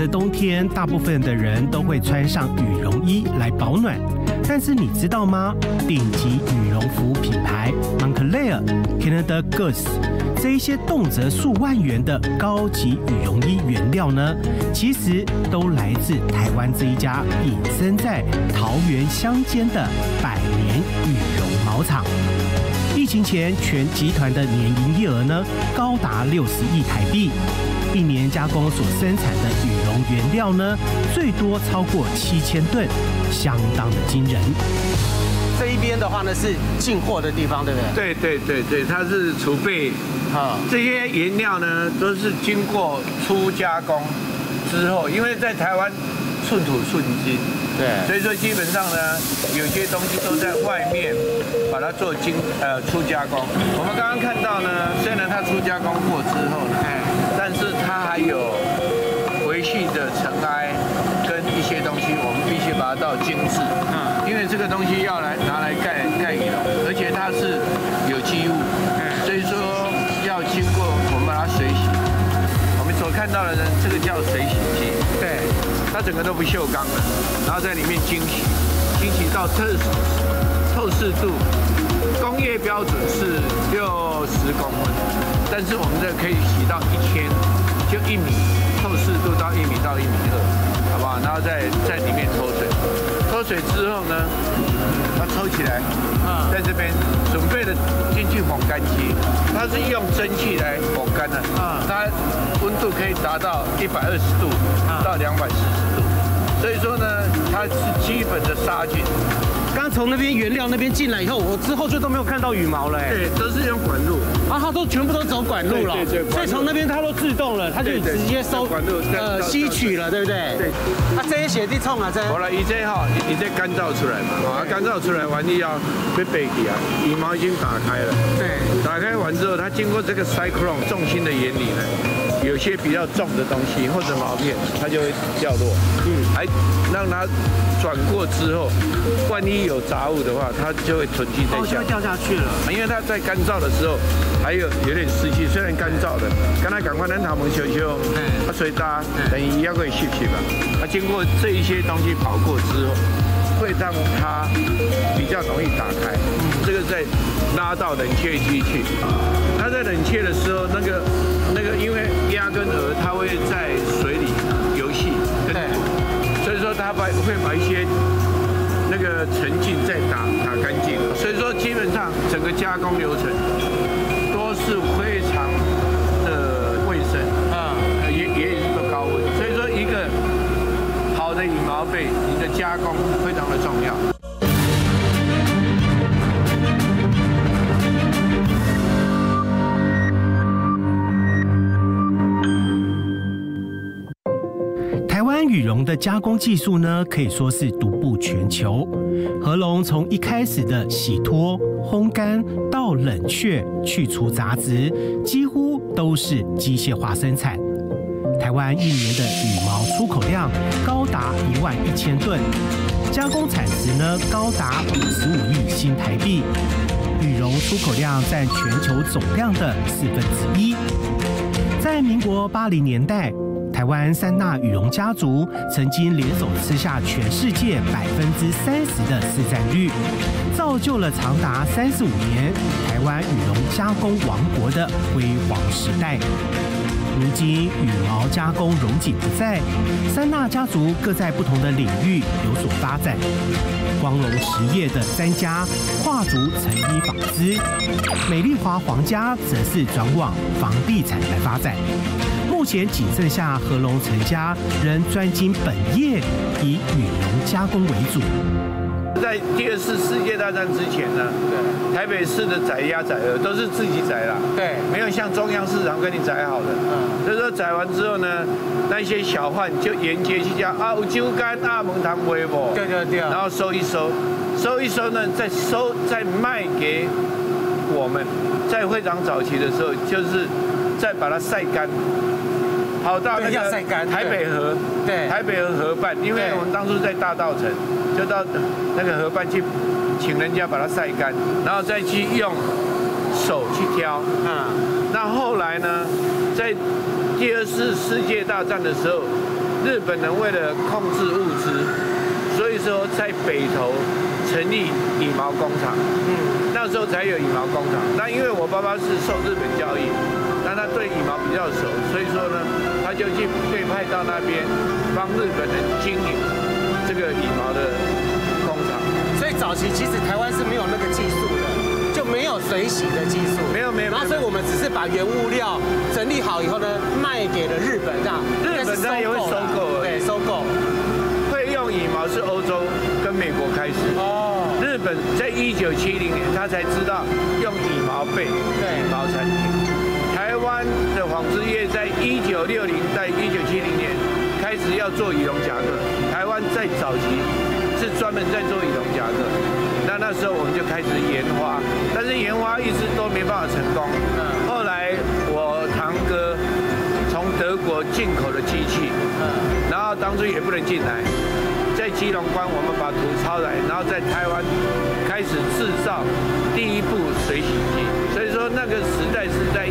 的冬天，大部分的人都会穿上羽绒衣来保暖。但是你知道吗？顶级羽绒服品牌 Moncler、Canada Goose 这一些动辄数万元的高级羽绒衣原料呢，其实都来自台湾这一家隐身在桃园乡间的百年羽绒毛厂。疫情前，全集团的年营业额呢高达60亿台币，一年加工所生产的羽绒原料呢，最多超过7000吨，相当的惊人。 这一边的话呢是进货的地方，对不对？ 对，它是储备啊，这些原料呢都是经过初加工之后，因为在台湾寸土寸金。对，所以说基本上呢，有些东西都在外面把它做初加工。我们刚刚看到呢，虽然它初加工过之后呢，但是它还有维系的尘埃跟一些东西，我们必须把它到精致。因为这个东西要拿来盖羽绒，而且它是有机物，所以说要经过我们把它水洗。我们所看到的呢，这个叫水洗机。对。它整个都不锈钢的，然后在里面清洗到透视度，工业标准是60公分，但是我们这可以洗到1000，就1米，透视度到1米到1.2米，好不好？然后在里面抽水之后呢，它抽起来，在这边准备的进去烘干机，它是用蒸汽来烘干的，它温度可以达到120度到240度，所以说呢，它是基本的杀菌。 刚从那边原料那边进来以后，我之后就都没有看到羽毛了。 对，都是用管路。 它都全部都走管路了。对，所以从那边它都自动了，它就直接收管路吸取了，对不对？对。这些血滴冲啊， 好了，这干燥出来嘛，干燥出来完要被背起啊，羽毛已经打开了。对。打开完之后，它经过这个 cyclone 重心的原理呢，有些比较重的东西或者毛片，它就会掉落。还让它转过之后，万一有杂物的话，它就会囤积在下， 就会掉下去了。 因为它在干燥的时候还有点湿气，虽然干燥的，刚才赶快咱头毛修修，它水搭等于要可以吸吧。它经过这一些东西跑过之后，会让它比较容易打开。这个再拉到冷却机去，它在冷却的时候，那个因为鸭跟鹅它会在水里游戏，所以说它会把一些那个沉浸再打干净，所以说基本上整个加工流程都是非常的卫生，也是个高温，所以说一个好的羽毛被你的加工非常的重要。 台湾羽绒的加工技术呢，可以说是独步全球。禾笼从一开始的洗脱、烘干到冷却、去除杂质，几乎都是机械化生产。台湾一年的羽毛出口量高达11000吨，加工产值呢高达55亿新台币，羽绒出口量占全球总量的1/4。在民国80年代。台湾三大羽绒家族曾经联手吃下全世界30%的市占率，造就了长达35年台湾羽绒加工王国的辉煌时代。如今羽毛加工荣景不再，三大家族各在不同的领域有所发展。光荣实业的詹家跨足成衣纺织，美丽华皇家则是转往房地产来发展。目前仅剩下禾笼成家仍专精本业，以羽绒加工为主。 在第2次世界大战之前呢，台北市的宰鸭宰鹅都是自己宰啦，对，没有像中央市场跟你宰好的。所以说宰完之后呢，那些小贩就沿街去叫有酒干门堂卖不？对，然后收一收呢，再卖给我们。在会长早期的时候，就是再把它晒干。跑到那个台北河，对，台北河河畔，因为我们当初在大稻埕，就到那个河畔去，请人家把它晒干，然后再去用手去挑。那后来呢，在第2次世界大战的时候， 日本人为了控制物资，所以说在北投成立羽毛工厂。那时候才有羽毛工厂。那因为我爸爸是受日本教育，那他对羽毛比较熟，所以说呢，他就去被派到那边帮日本人经营这个羽毛的工厂。 所以早期其实台湾是没有那个技术的。就没有水洗的技术， 没有。 然后所以我们只是把原物料整理好以后呢，卖给了日本，这样。 日本它也会收购， 对，收购。 会用羽毛是欧洲跟美国开始。日本在1970年，他才知道用羽毛被羽毛产品。台湾的纺织业在1960到1970年开始要做羽绒夹克，台湾在早期是专门在做羽绒夹克。那时候我们就开始研发，但是研发一直都没办法成功。后来我堂哥从德国进口的机器，然后当初也不能进来，在基隆关我们把图抄来，然后在台湾开始制造第一部水洗机。所以说那个时代是在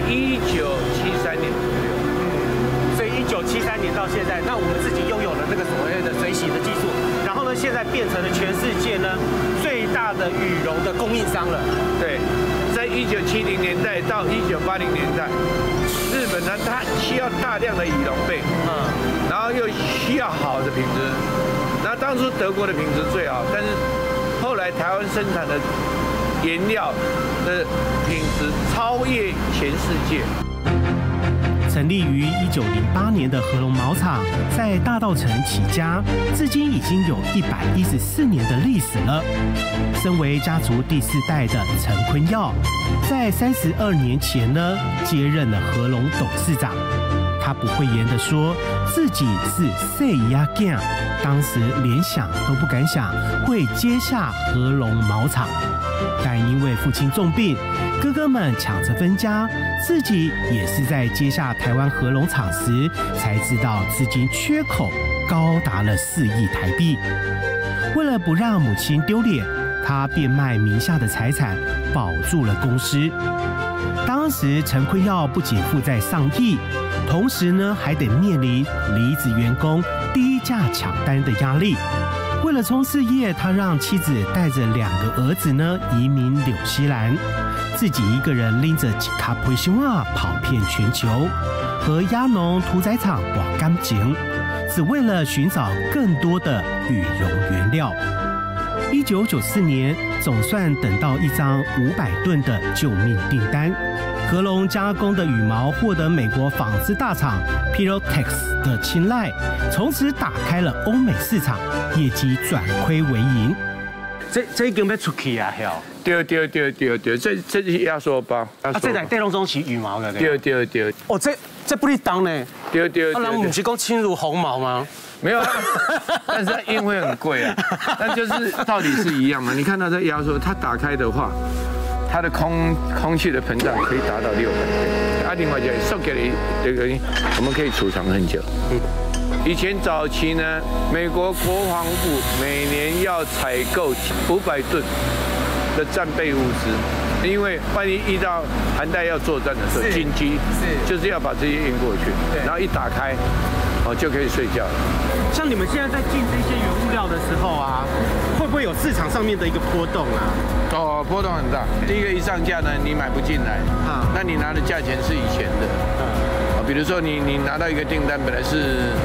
1973年左右。 所以1973年到现在，那我们自己拥有了这个所谓的水洗的技术，然后呢，现在变成了全世界呢最大的羽绒的供应商了。 对，在1970年代到1980年代，日本呢它需要大量的羽绒被，然后又需要好的品质。那当初德国的品质最好，但是后来台湾生产的原料的品质超越全世界。 成立于1908年的和龙毛厂，在大稻埕起家，至今已经有114年的历史了。身为家族第4代的陈坤耀，在32年前呢，接任了和龙董事长。他不讳言地说，自己是细鸭囝，当时连想都不敢想会接下和龙毛厂。但因为父亲重病，哥哥们抢着分家，自己也是在接下台湾和龙厂时，才知道资金缺口高达了4亿台币。为了不让母亲丢脸，他变卖名下的财产，保住了公司。当时陈坤耀不仅负债上亿，同时呢还得面临离职员工低价抢单的压力。为了冲事业，他让妻子带着2个儿子呢移民纽西兰，自己一个人拎着几卡培胸啊跑遍全球，和鸭农屠宰场挖感情，只为了寻找更多的羽绒原料。1994年，总算等到一张500吨的救命订单。和龙加工的羽毛获得美国纺织大厂 Pilotex 的青睐，从此打开了欧美市场，业绩转亏为盈。 这已经要出去啊，晓？ 对，这是压缩包。 这台电动中起羽毛的。 对。 哦，这不哩当呢？ 对。 那不是讲轻如鸿毛吗？ 没有，但是它印会很贵啊。但就是道理是一样嘛。你看到这压缩，它打开的话，它的空气的膨胀可以达到600倍。另外就是塑胶的这个，我们可以储藏很久。以前早期呢，美国国防部每年要采购500吨的战备物资，因为万一遇到韩代要作战的时候，紧急就是要把这些运过去，然后一打开，就可以睡觉了。 像你们现在在进这些原物料的时候啊，会不会有市场上面的一个波动啊？ 波动很大。第一个一上架呢，你买不进来，那你拿的价钱是以前的，比如说你拿到一个订单本来是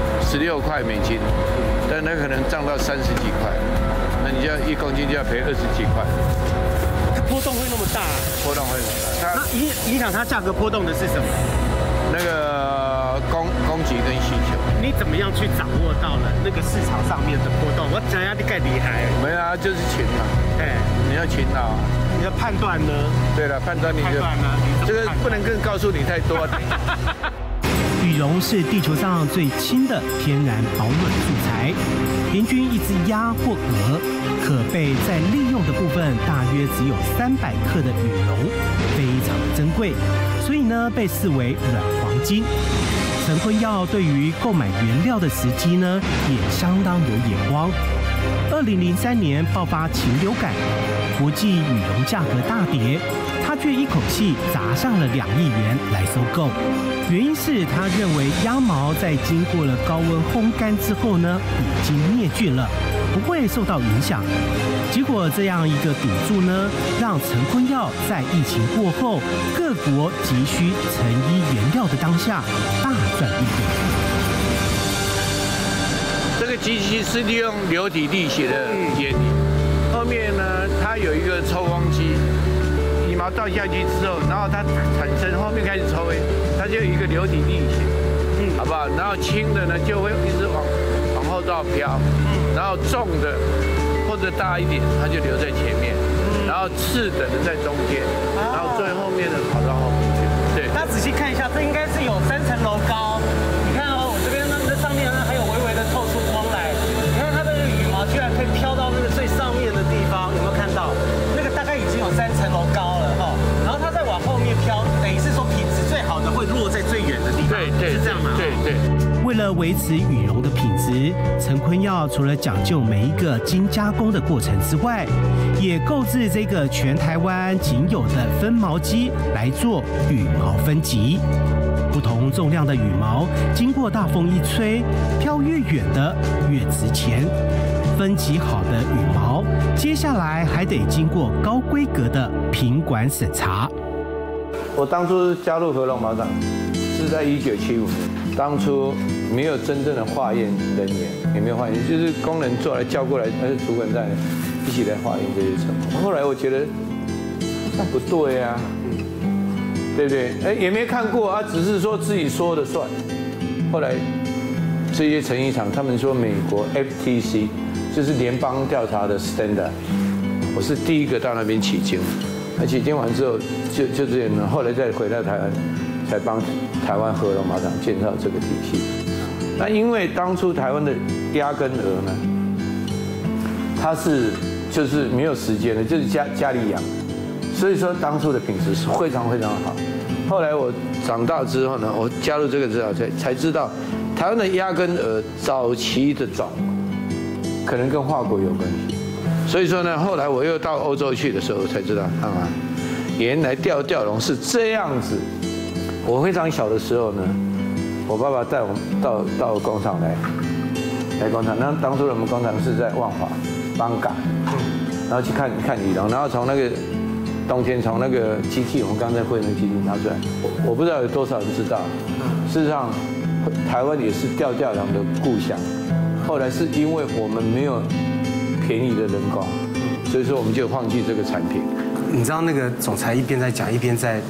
16块美金，但它可能涨到30几块，那你就要1公斤就要赔20几块。 它波动会那么大？ 波动会很大。 那影响它价格波动的是什么？ 那个供给跟需求。 你怎么样去掌握到了那个市场上面的波动？我讲下你更厉害。 没有啊，就是勤嘛。你要勤劳。 你的判断呢？ 对了，判断你就这个不能更告诉你太多。 羽绒是地球上最轻的天然保暖素材，平均一只鸭或鹅可被再利用的部分大约只有300克的羽绒，非常的珍贵，所以呢被视为软黄金。陈坤耀对于购买原料的时机呢也相当有眼光。2003年爆发禽流感，国际羽绒价格大跌，他却一口气砸上了2亿元来收购。原因是他认为鸭毛在经过了高温烘干之后呢，已经灭菌了，不会受到影响。结果这样一个赌注呢，让陈坤耀在疫情过后各国急需成衣原料的当下大赚一笔。 这个机器是利用流体力学的原理，后面呢它有一个抽风机，羽毛倒下去之后，然后它产生后面开始抽它就有一个流体力学，好不好？然后轻的呢就会一直往后倒飘，然后重的或者大一点，它就留在前面，然后次等的在中间，然后最后面的跑到后面去。对， 大家仔细看一下，这应该是有3层楼高。你看哦，我这边那上面呢还有微微的透出光来。你看它的羽毛居然可以飘到那个最上面的地方，有没有看到？那个大概已经有3层楼高了哈。然后它再往后面飘，等于是说品质最好的会落在最远的地方。 对， 是这样吗？ 对。 为了维持羽绒的品质，陈坤耀除了讲究每一个精加工的过程之外，也购置这个全台湾仅有的分毛机来做羽毛分级。不同重量的羽毛，经过大风一吹，飘越远的越值钱。分级好的羽毛，接下来还得经过高规格的品管审查。 我当初加入合隆毛厂是在1975年，当初没有真正的化验人员，也没有化验，就是工人做来叫过来，主管在一起来化验这些成果。后来我觉得那不对啊，对不对？也没看过啊，只是说自己说的算。后来这些成衣厂，他们说美国 FTC 就是联邦调查的 standard， 我是第一个到那边取经。那取经完之后，就这样呢。后来再回到台湾，才帮台湾合隆毛厂建造这个体系。那因为当初台湾的鸭跟鹅呢，它是就是没有时间的，就是家里养，所以说当初的品质是非常非常好。后来我长大之后呢，我加入这个之后才知道，台湾的鸭跟鹅早期的种可能跟法国有关系。所以说呢，后来我又到欧洲去的时候，才知道啊，原来吊龙是这样子。我非常小的时候呢，我爸爸带我们到工厂来工厂。那当初我们工厂是在万华邦港，然后去看羽绒，然后从那个冬天从那个机器，我们刚才会那个机器拿出来，我不知道有多少人知道。事实上，台湾也是吊龙的故乡。后来是因为我们没有便宜的人工，所以说我们就放弃这个产品。 你知道那个总裁一边在讲，一边在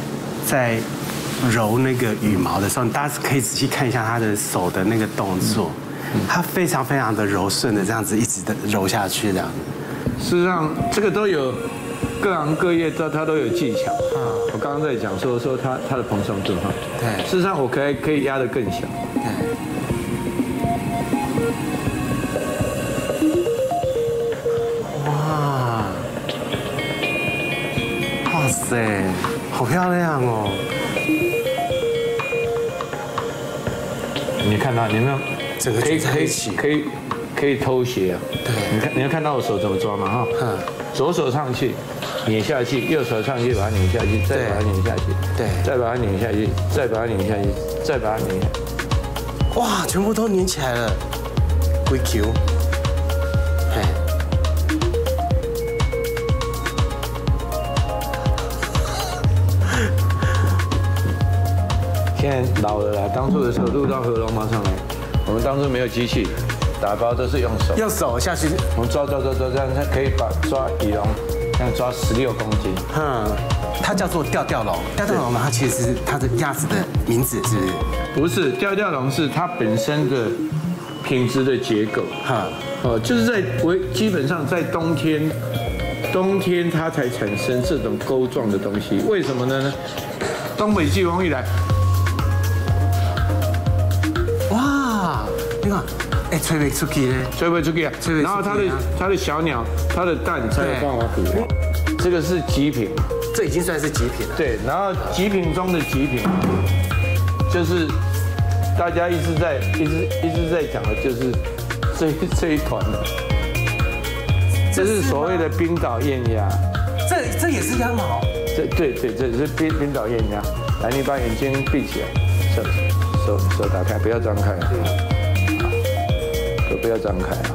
揉那个羽毛的时候，大家可以仔细看一下他的手的那个动作，他非常非常的柔顺的这样子一直的揉下去这样。 事实上，这个都有各行各业它都有技巧。我刚刚在讲说它的蓬松度哈。对。事实上，我可以压得更小。对。 哇塞，好漂亮哦！ 你看到，你有没有整个聚在一起？ 可以偷斜啊！对，你要看到我手怎么抓吗？哈，左手上去，碾下去；右手上去把它碾下去，再把它碾下去，对，再把它碾下去，再把它碾下去，再把它碾下去。 哇，全部都粘起来了，龟 Q。 现在老了啦，当初的时候入到合隆毛厂来，我们当初没有机器，打包都是用手。 用手下去， 我们抓，这样它可以抓羽绒，这样抓16公斤。 它叫做吊龙。吊龙嘛，它其实是它的鸭子的名字，是不是？ 不是，吊龙是它本身的品质的结构。就是基本上在冬天它才产生这种钩状的东西。为什么呢？东北季风一来。 你看，吹不出去呢？ 吹不出去啊！然后它的小鸟，它的蛋才有办法孵。这个是极品， 这已经算是极品了。 对，然后极品中的极品，就是大家一直在讲的，就是这一团的，这是所谓的冰岛艳鸭。 这也是鸭毛？ 对，这是冰岛雁鸭。来，你把眼睛闭起来，手打开，不要张开啊，都不要张开啊。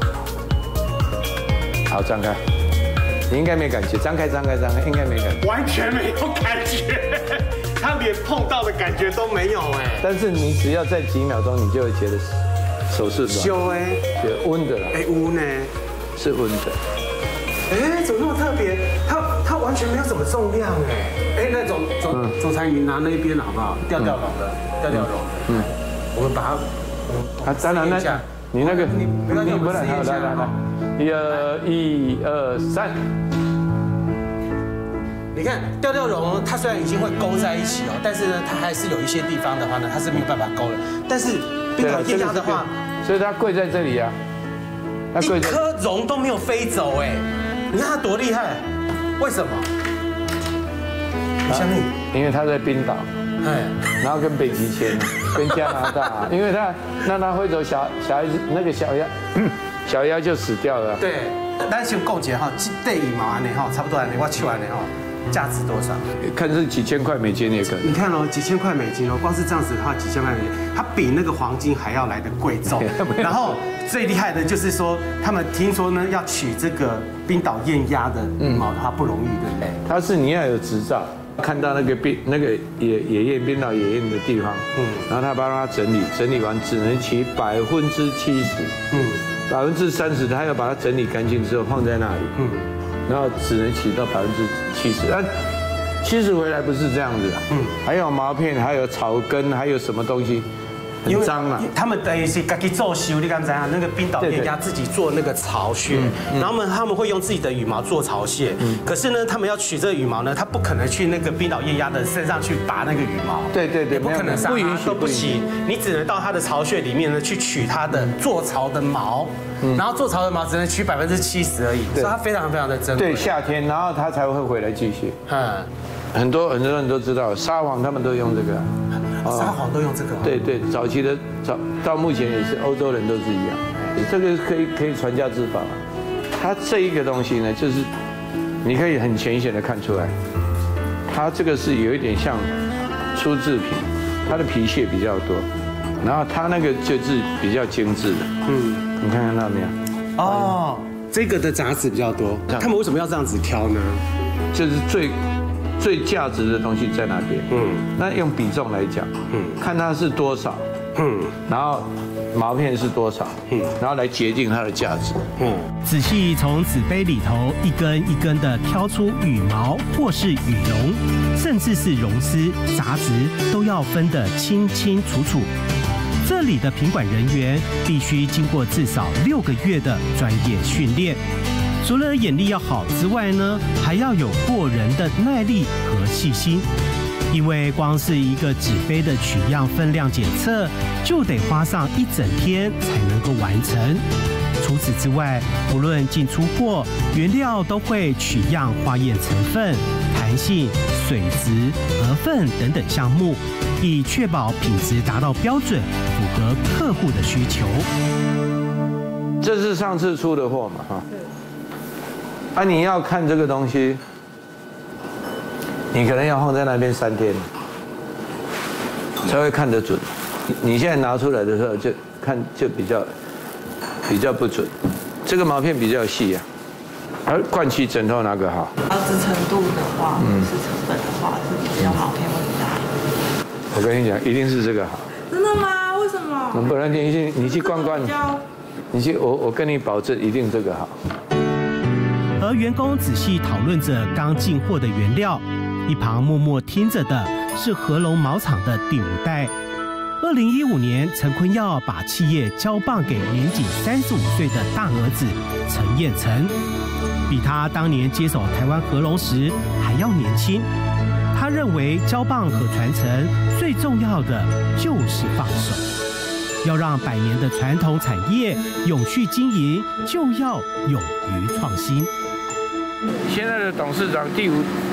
好，张开。你应该没感觉，张开，应该没感觉。 完全没有感觉，他连碰到的感觉都没有哎。 但是你只要在几秒钟，你就会觉得手是修哎， 对，温的啦。 哎，温呢？是温的。哎，怎么那么特别？它完全没有什么重量哎。哎，那总裁，你拿那一边好不好？吊绒的。我们把它， 当然那，你那个，你不来，来。1、2、3。 你看吊绒，它虽然已经会勾在一起哦，但是呢，它还是有一些地方的话呢，它是没有办法勾的。但是冰岛雁鸭的话， 所以它跪在这里啊， 一颗绒都没有飞走哎，你看它多厉害，为什么？你相信？ 因为它在冰岛，然后跟北极签，跟加拿大，因为它让它飞走，小孩子那个小鸭就死掉了。 对，咱先讲一下哈，这对羽毛安尼哈，差不多安尼，我手安尼哈，价值多少？ 看是几千块美金也可能。 你看哦，几千块美金哦，光是这样子的话，几千块美金，它比那个黄金还要来的贵重。然后最厉害的就是说，他们听说呢，要取这个冰岛雁鸭的羽毛的话不容易，对不对？ 它是你要有执照。看到那个野雁冰岛野雁的地方，然后他帮它整理完只能取70%，30%他要把它整理干净之后放在那里，然后只能取到70%，但70回来不是这样子啊，还有毛片，还有草根，还有什么东西。很脏啊！ 他们等于是自己做修，你刚才那个冰岛雁鸭自己做那个巢穴，然后他们会用自己的羽毛做巢穴。可是呢，他们要取这个羽毛呢，他不可能去那个冰岛雁鸭的身上去拔那个羽毛。 对， 也不可能上它都不行。你只能到它的巢穴里面呢去取它的做巢的毛，然后做巢的毛只能取70%而已，所以它非常非常的珍贵。 对，夏天，然后它才会回来继续。很多人都知道，沙皇他们都用这个。 沙皇都用这个。 对，早期的到目前也是欧洲人都是一样。这个可以传家之宝。它这一个东西呢，就是你可以很浅显的看出来，它这个是有一点像粗制品，它的皮屑比较多，然后它那个就是比较精致的。你看到没有？ 哦，这个的杂质比较多。他们为什么要这样子挑呢？ 就是最价值的东西在哪边？那用比重来讲，看它是多少，然后毛片是多少，然后来决定它的价值。 仔细从纸杯里头一根一根的挑出羽毛或是羽绒，甚至是绒丝、杂质，都要分得清清楚楚。这里的品管人员必须经过至少6个月的专业训练。除了眼力要好之外呢，还要有过人的耐力和细心，因为光是一个纸杯的取样分量检测，就得花上1整天才能够完成。除此之外，不论进出货，原料都会取样化验成分、弹性、水质、核分等等项目，以确保品质达到标准，符合客户的需求。 这是上次出的货嘛，哈。你要看这个东西，你可能要放在那边3天，才会看得准。你现在拿出来的时候就比较不准。这个毛片比较细啊，而灌气枕头哪个好？ 支撑度的话，是成本的话，是比较毛片会比较好。 我跟你讲，一定是这个好。 真的吗？为什么？ 不然你去逛逛，我跟你保证，一定这个好。 和员工仔细讨论着刚进货的原料，一旁默默听着的是和龙毛厂的第5代。2015年，陈坤耀把企业交棒给年仅35岁的大儿子陈彦成，比他当年接手台湾和龙时还要年轻。他认为交棒和传承最重要的就是放手，要让100年的传统产业永续经营，就要勇于创新。 现在的董事长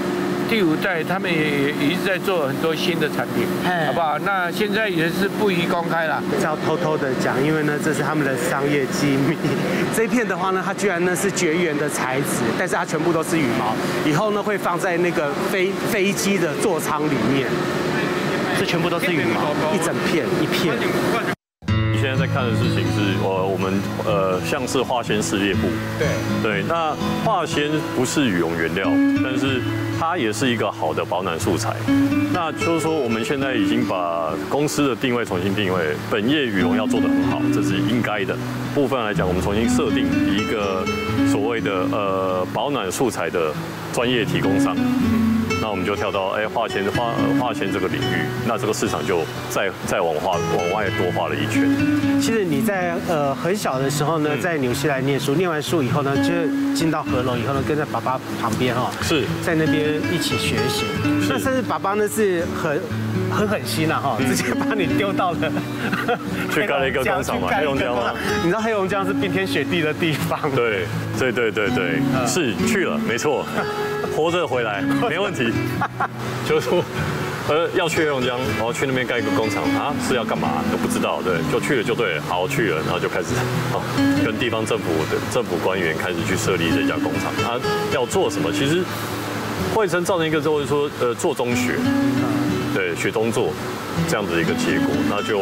第5代他们也一直在做很多新的产品，好不好？那现在也是不宜公开啦， 要偷偷的讲，因为呢这是他们的商业机密。这一片的话呢，它居然呢是绝缘的材质，但是它全部都是羽毛，以后呢会放在那个飞机的座舱里面，这全部都是羽毛，一整片一片。 现在在看的事情是，我们像是化纤事业部，对，那化纤不是羽绒原料，但是它也是一个好的保暖素材。那就是说，我们现在已经把公司的定位重新定位，本业羽绒要做得很好，这是应该的。部分来讲，我们重新设定一个所谓的保暖素材的专业提供商。那我们就跳到化纤这个领域，那这个市场就再往外多画了一圈。 其实你在很小的时候呢，在纽西兰念书，念完书以后呢，就进到合隆以后呢，跟在爸爸旁边是在那边一起学习。那甚至爸爸呢是很狠心啊直接把你丢到了去盖了一个工厂嘛，黑龙江嘛。 你知道黑龙江是冰天雪地的地方。 对，是去了，没错。活着回来没问题，就是说，要去黑龙江，然后去那边盖一个工厂啊，是要干嘛都不知道，对，就去了就对了，好去了，然后就开始跟地方政府官员开始去设立这家工厂啊，要做什么？其实会造成一个就是说做中学，对，学中做这样子的一个结果，那就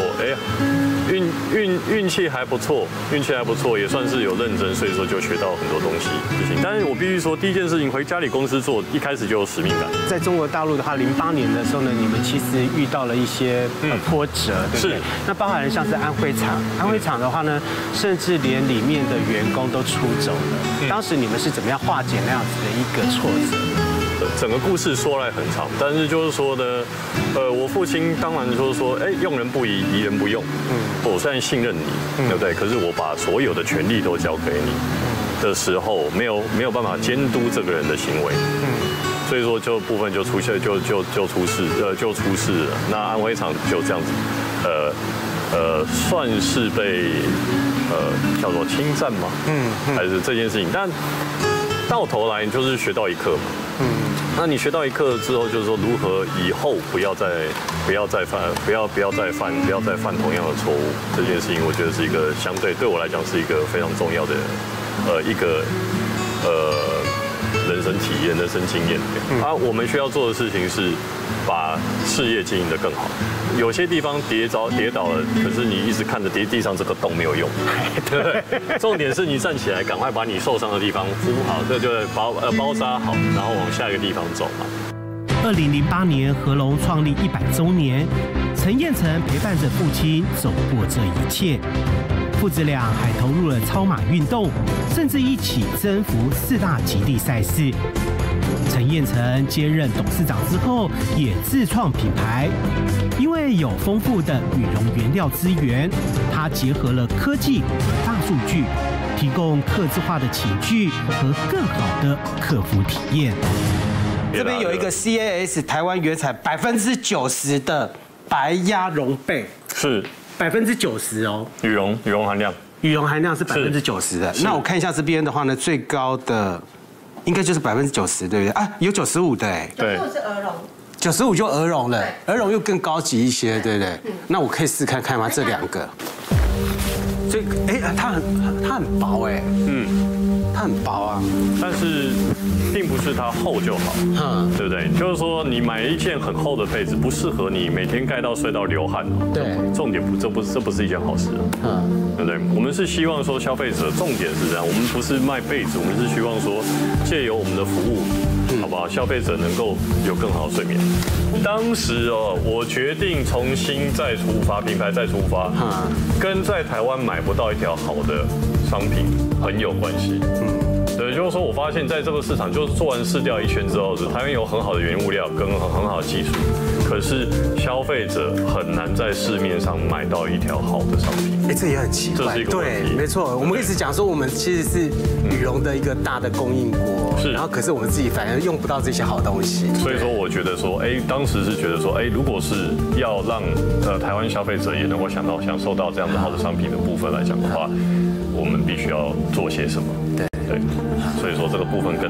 运气还不错，也算是有认真，所以说就学到很多东西。但是我必须说，第一件事情回家里公司做，一开始就有使命感。 在中国大陆的话，08年的时候呢，你们其实遇到了一些波折，对不对？那包含像是安徽厂的话呢，甚至连里面的员工都出走了。当时你们是怎么样化解那样子的一个挫折？ 整个故事说来很长，但是就是说呢，我父亲当然就是说，用人不疑，疑人不用。我虽然信任你，对不对？可是我把所有的权利都交给你的时候，没有办法监督这个人的行为。所以说就部分就出现就出事了。那安徽厂就这样子，算是被叫做侵占吗？还是这件事情？但到头来就是学到一课嘛。那你学到一课之后，就是说如何以后不要再犯同样的错误。这件事情，我觉得是一个相对对我来讲是一个非常重要的一个人生体验、人生经验。我们需要做的事情是把事业经营得更好。有些地方跌倒了，可是你一直看着地上这个洞没有用，对不对？重点是你站起来，赶快把你受伤的地方敷好，这就包扎好，然后往下一个地方走嘛。 2008年合隆创立100周年，陈彦成陪伴着父亲走过这一切。父子俩还投入了超马运动，甚至一起征服4大极地赛事。陈彦成接任董事长之后，也自创品牌。因为有丰富的羽绒原料资源，他结合了科技和大数据，提供客制化的寝具和更好的客服体验。 这边有一个 CAS 台湾原产90%的白鸭绒被， 是 90%哦， 羽绒含量是90%的。那我看一下这边的话呢，最高的应该就是90%，对不对？啊，有95的哎， 对， 是鹅绒。 95就鹅绒了，鹅绒又更高级一些，对不对？那我可以试看看吗？这2个，这它很薄哎，它很薄啊， 但是并不是它厚就好，对不对？就是说你买一件很厚的被子不适合你每天盖到睡到流汗哦，对，重点这不是一件好事，对不对？我们是希望说消费者重点是这样，我们不是卖被子，我们是希望说借由我们的服务。 好不好？消费者能够有更好的睡眠。当时我决定重新再出发，品牌再出发，跟在台湾买不到一条好的商品很有关系。对，就是说我发现在这个市场，就是做完市调一圈之后，台湾有很好的原物料跟很好的技术，可是消费者很难在市面上买到一条好的商品。 这也很奇怪。这是一个问题。对，没错。我们一直讲说，我们其实是羽绒的一个大的供应国，是。然后可是我们自己反而用不到这些好东西。 所以说，我觉得说，当时是觉得说，如果是要让台湾消费者也能够享受到这样子好的商品的部分来讲的话，我们必须要做些什么。对。所以说这个部分跟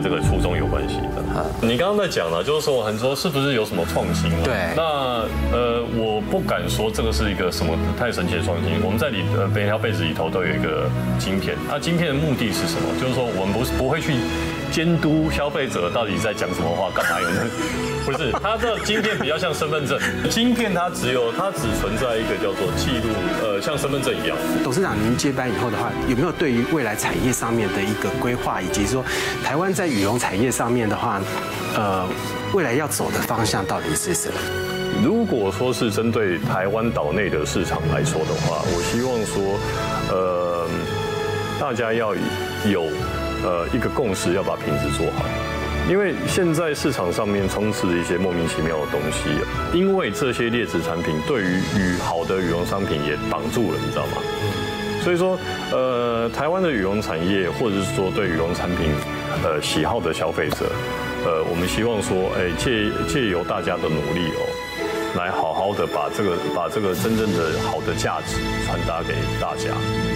这个初衷有关系的。你刚刚在讲了，就是说很多是不是有什么创新？ 对。 那我不敢说这个是一个什么太神奇的创新。我们在每条被子里头都有一个晶片，那晶片的目的是什么？就是说我们不会去监督消费者到底在讲什么话，干嘛有呢？不是，它这晶片比较像身份证，晶片它只存在一个叫做记录，像身份证一样。 董事长，您接班以后的话，有没有对于未来产业上面的一个规划，以及说台湾在羽绒产业上面的话，未来要走的方向到底是什么？ 如果说是针对台湾岛内的市场来说的话，我希望说，大家要有一个共识，要把品质做好。因为现在市场上面充斥一些莫名其妙的东西，因为这些劣质产品对于好的羽绒商品也挡住了，你知道吗？所以说，台湾的羽绒产业，或者是说对羽绒产品喜好的消费者，我们希望说，借由大家的努力来好好的把这个真正的好的价值传达给大家。